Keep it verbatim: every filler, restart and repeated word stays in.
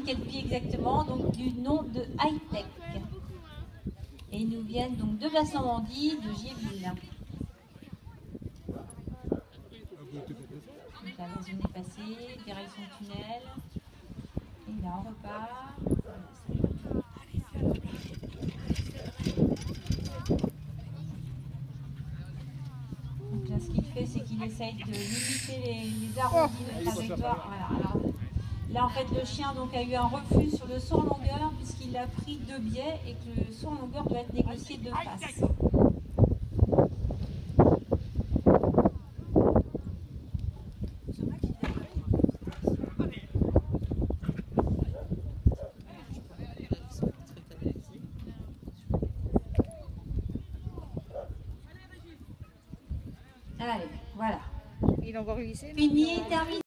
quel pied exactement, donc du nom de High-Tech. Et ils nous viennent donc de Basse-Normandie, de Giéville. Donc la zone est passée, direction tunnel. Et là on repart. Donc là ce qu'il fait, c'est qu'il essaye de limiter les, les arrondis de trajectoire. Voilà. Alors, là en fait le chien donc, a eu un refus sur le saut en longueur puisqu'il a pris deux biais et que le saut en longueur doit être négocié de face. Allez, voilà. Il a encore glissé. Fini, terminé.